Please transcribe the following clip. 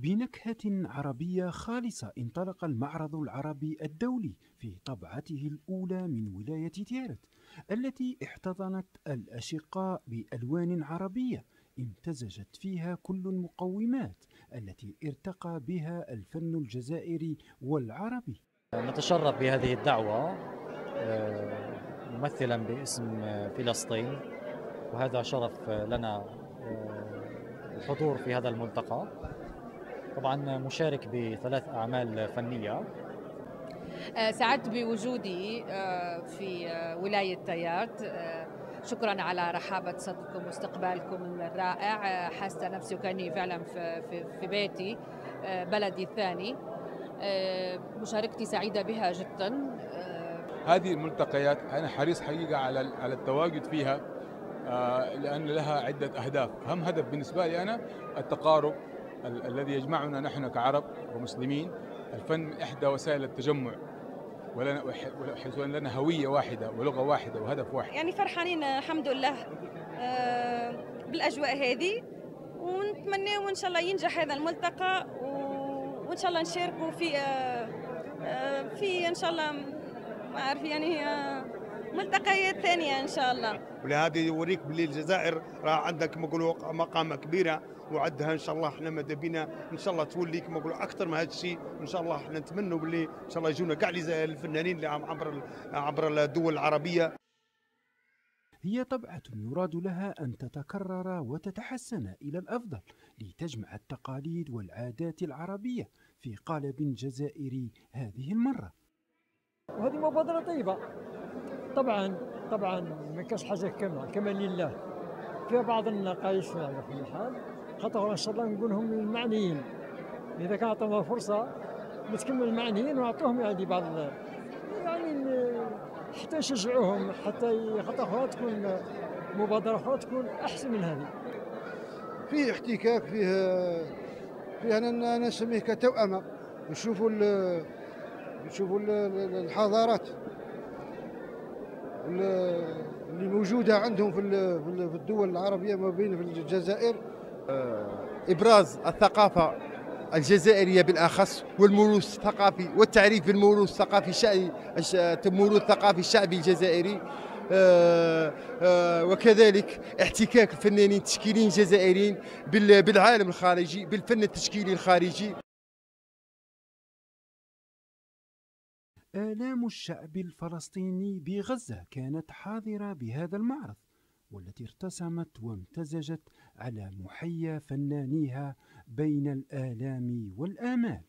بنكهة عربية خالصة انطلق المعرض العربي الدولي في طبعته الأولى من ولاية تيارت، التي احتضنت الأشقاء بألوان عربية امتزجت فيها كل المقومات التي ارتقى بها الفن الجزائري والعربي. نتشرف بهذه الدعوة ممثلا باسم فلسطين، وهذا شرف لنا الحضور في هذا الملتقى. طبعا مشارك بثلاث أعمال فنية. سعدت بوجودي في ولاية تيارت. شكرا على رحابة صدركم واستقبالكم الرائع. حاسة نفسي وكأني فعلا في بيتي، بلدي الثاني. مشاركتي سعيدة بها جدا. هذه الملتقيات أنا حريص حقيقة على التواجد فيها، لأن لها عدة أهداف. أهم هدف بالنسبة لي أنا التقارب الذي يجمعنا نحن كعرب ومسلمين. الفن إحدى وسائل التجمع، حيث أن لنا هوية واحدة ولغة واحدة وهدف واحد. يعني فرحانين الحمد لله بالأجواء هذه، ونتمنى وإن شاء الله ينجح هذا الملتقى، وإن شاء الله نشاركوا في إن شاء الله ما أعرف يعني ملتقيات ثانية إن شاء الله. ولهذا يوريك باللي الجزائر راه عندك كما نقولوا مقامة كبيرة، وعندها ان شاء الله احنا ماذا بينا ان شاء الله تولي كما نقولوا اكثر من هذا الشيء. ان شاء الله احنا نتمنوا باللي ان شاء الله يجونا كاع الفنانين اللي عبر الدول العربية. هي طبعة يراد لها أن تتكرر وتتحسن إلى الأفضل لتجمع التقاليد والعادات العربية في قالب جزائري هذه المرة. وهذه مبادرة طيبة طبعا ما كاش حاجة كما لله. فيها بعض النقائص على كل حال، خاطر ان شاء الله نقول لهم المعنيين اذا كان عطونا فرصه نتكمل المعنيين ونعطوهم يعني بعض حتى نشجعوهم، حتى خاطر اخرى تكون مبادره اخرى تكون احسن من هذه. فيه احتكاك، فيه انا نسميه كتوأمه. نشوفوا الحضارات اللي موجودة عندهم في الدول العربية ما بين في الجزائر. إبراز الثقافة الجزائرية بالأخص والموروث الثقافي والتعريف بالموروث الثقافي الشعبي الجزائري، وكذلك احتكاك الفنانين التشكيليين الجزائريين بالعالم الخارجي بالفن التشكيلي الخارجي. آلام الشعب الفلسطيني بغزة كانت حاضرة بهذا المعرض، والتي ارتسمت وامتزجت على محيا فنانيها بين الآلام والآمال.